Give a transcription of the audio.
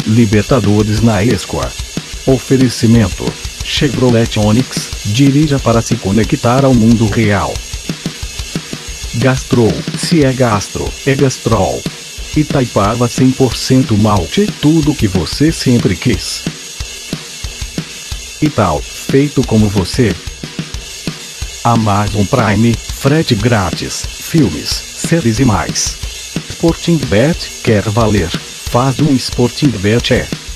Libertadores na Escoa. Oferecimento: Chevrolet Onix, dirija para se conectar ao mundo real. Gastrol, se é gastro, é Gastrol. Itaipava 100% malte, tudo que você sempre quis. E tal, feito como você. Amazon Prime, frete grátis, filmes, séries e mais. Sportingbet, quer valer? Faz um Sportingbet.